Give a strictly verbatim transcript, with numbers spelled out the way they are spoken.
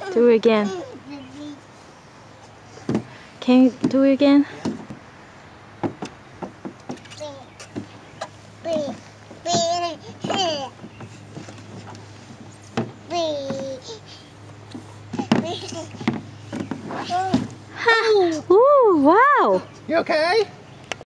Do it again. Can you do it again? Ha! Ooh, wow! You okay?